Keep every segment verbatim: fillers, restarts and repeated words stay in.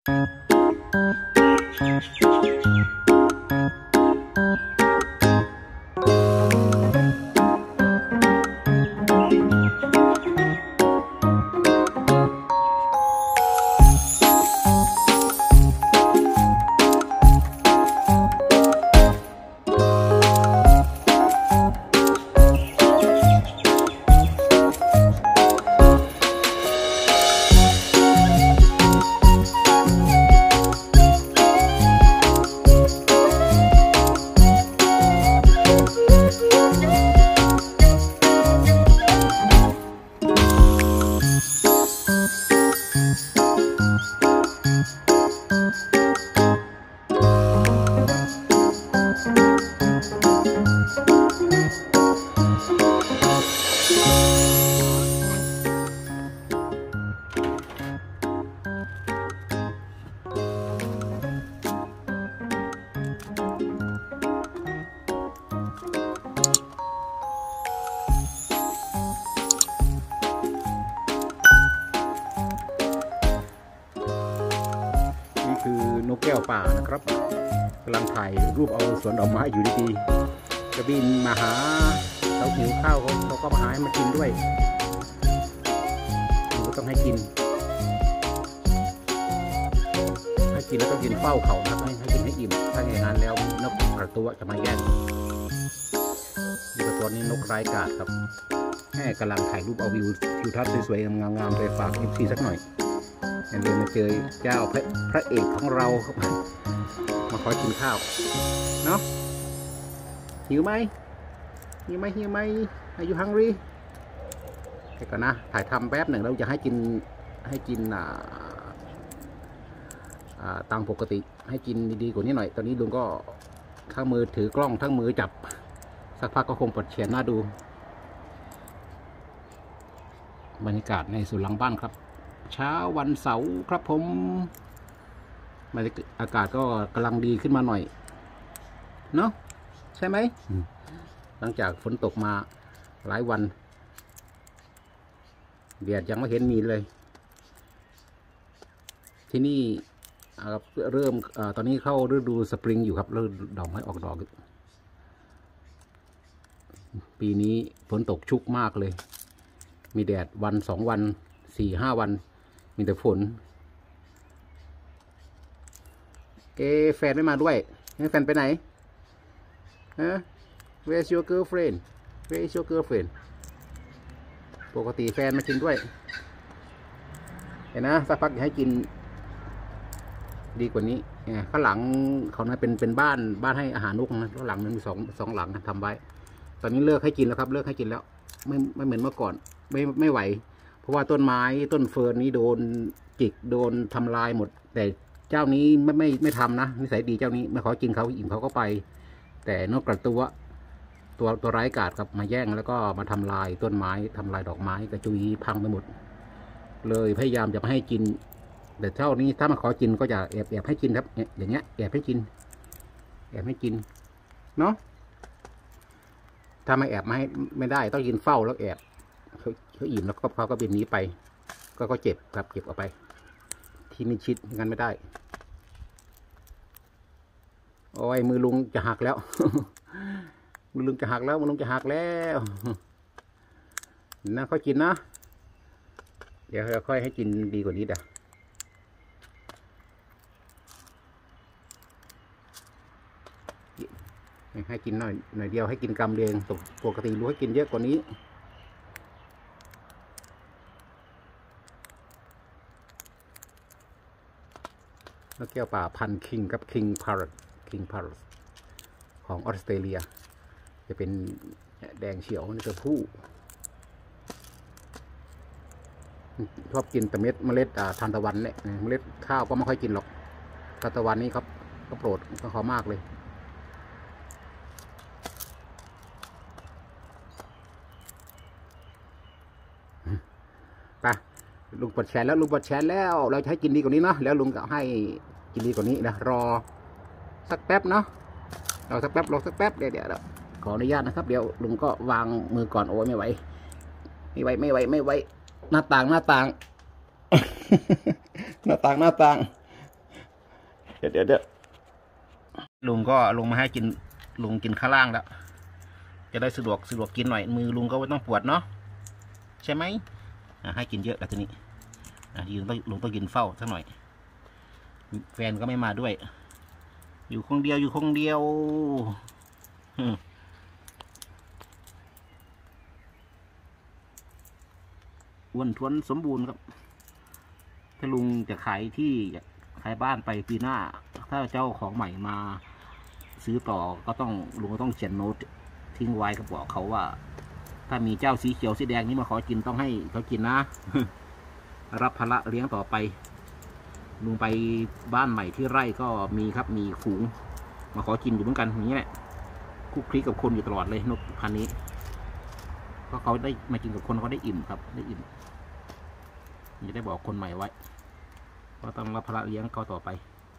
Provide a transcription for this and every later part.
คือนกแก้วป่านะครับกำลังถ่ายรูปเอาสวนดอกไม้อยู่ดีๆจะบินมาหาเขาหิวข้าวเขาเขาก็มาหาให้มากินด้วยเราก็ต้องให้กินให้กินแล้วต้องกินเฝ้าเขานะให้ให้กินให้อิ่มถ้าอย่างนั้นแล้วนกกระตัวจะมาแย่งนี่ตัวนี้นกไร้กาดครับแม่กำลังถ่ายรูปเอาวิวทิวทัศน์สวยๆงามๆไปฝากยิปซีสักหน่อยเดินมาเจอเจ้าพระพระเอกของเราครับมาขอกินข้าวเนาะหิวไหมหิวไหมหิวไหมอายุฮังรีเดี๋ยวก่อนนะถ่ายทำแป๊บหนึ่งเราจะให้กินให้กินอ่าอ่าตามปกติให้กินดีๆกว่านี้หน่อยตอนนี้ลุงก็ทั้งมือถือกล้องทั้งมือจับสักพักก็คงปวดเฉียนหน้าดูบรรยากาศในสวนหลังบ้านครับเช้าวันเสาร์ครับผมอากาศก็กำลังดีขึ้นมาหน่อยเนาะใช่ไหมหลังจากฝนตกมาหลายวันแดดยังไม่เห็นมีเลยที่นี่เริ่มตอนนี้เข้าฤดูสปริงอยู่ครับเริ่มดอกไม้ออกดอกปีนี้ฝนตกชุกมากเลยมีแดดวันสองวันสี่ห้าวันมีแต่ฝนเอแฟนไม่มาด้วยแฟนไปไหนฮะ Where's your girlfriend Where is your girlfriend ปกติแฟนมากินด้วยเห็นนะสักพักอยากให้กินดีกว่านี้ข้างหลังเขานะเป็นเป็นบ้านบ้านให้อาหารนกนะข้างหลังมันมีสองสองหลังนะทำไว้ตอนนี้เลิกให้กินแล้วครับเลิกให้กินแล้วไม่ไม่เหมือนเมื่อก่อนไม่ไม่ไหวเพราะว่าต้นไม้ต้นเฟิร์นนี้โดนจิกโดนทำลายหมดแต่เจ้านี้ไม่ไม่ไม่ทำนะนิสัยดีเจ้านี้ไม่ขอกินเขาอิ่มเขาก็ไปแต่นกกระตัวตัวตัวร้ายกาจครับมาแย่งแล้วก็มาทำลายต้นไม้ทำลายดอกไม้กระจุยพังไปหมดเลยพยายามจะไม่ให้กินแต่เท่านี้ถ้ามาขอกินก็จะแอบแอบให้กินครับอย่างเงี้ยแอบให้กินแอบให้กินเนาะถ้าไม่แอบไม่ไม่ได้ต้องกินเฝ้าแล้วแอบเขาเขาอิ่มแล้วก็เขาก็บินหนีไปก็ก็เจ็บครับเก็บออกไปที่มิชิดงั้นไม่ได้โอ้ยมือลุงจะหักแล้ว มือลุงจะหักแล้วมือลุงจะหักแล้วนะค่อยกินนะเดี๋ยวค่อยให้กินดีกว่านี้เด้อให้กินหน่อยหน่อยเดียวให้กินกำเดียวปกติรู้ให้กินเยอะกว่านี้นกแก้วป่าพันธุ์คิงกับคิงพาร์ตคิงพาร์ตของออสเตรเลียจะเป็นแดงเฉียวนี่คือผู้ชอบกินแต่เม็ดเมล็ดทานตะวันเนี่ยเมล็ดข้าวก็ไม่ค่อยกินหรอกทานตะวันนี้ครับก็โปรดก็ขอมากเลยไปลุงปลดแชร์แล้วลุงปลดแชร์แล้วเราจะให้กินดีกว่านี้เนาะแล้วลุงก็ให้กินดีกว่านี้นะรอสักแป๊บเนาะรอสักแป๊บรอสักแป๊บเดี๋ยวเดี๋ยวขออนุญาตนะครับเดี๋ยวลุงก็วางมือก่อนโอ้ยไม่ไหวไม่ไหวไม่ไหวไม่ไหวหน้าต่างหน้าต่าง หน้าต่างหน้าต่างเดี๋ยวเดี๋ยวเดี๋ยวลุงก็ลงมาให้กินลุงกินข้างล่างแล้วจะได้สะดวกสะดวกกินหน่อยมือลุงก็ไม่ต้องปวดเนาะใช่ไหมให้กินเยอะแล้วทีนี้ลุงต้องลุงต้องกินเฝ้าสักหน่อยแฟนก็ไม่มาด้วยอยู่คนเดียวอยู่คนเดียวอ้วนท้วนสมบูรณ์ครับถ้าลุงจะขายที่ขายบ้านไปปีหน้าถ้าเจ้าของใหม่มาซื้อต่อก็ต้องลุงก็ต้องเขียนโน้ตทิ้งไว้ก็บอกเขาว่าถ้ามีเจ้าสีเขียวสีแดงนี้มาขอกินต้องให้เขากินนะ รับภาระเลี้ยงต่อไปลุงไปบ้านใหม่ที่ไร่ก็มีครับมีฝูงมาขอกินอยู่เหมือนกันอย่างนี้แหละคุกคลีกับคนอยู่ตลอดเลยนกพันนี้เพราะเขาได้มากินกับคนเขาได้อิ่มครับได้อิ่มจะได้บอกคนใหม่ไว้ว่าต้องรับภาระเลี้ยงเขาต่อไป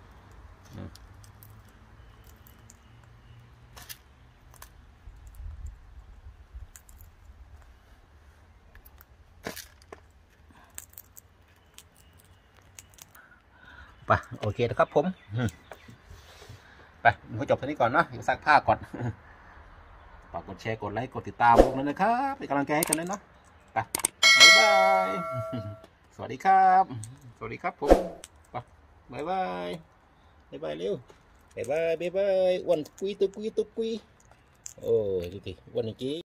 ไปโอเคนะครับผมไปผมจบเท่านี้ก่อนนะเดี๋ยวซักผ้าก่อนฝากกดแชร์กดไลค์กดติดตามพวกนั้นนะครับเป็นกำลังใจให้กันเลยเนาะไปบ๊ายบายสวัสดีครับสวัสดีครับผมไปบ๊ายบายบ๊ายบายเร็วบ๊ายบายบ๊ายบายวันกุยตุกุยตุกุยโอ้ยดูดิวันนี้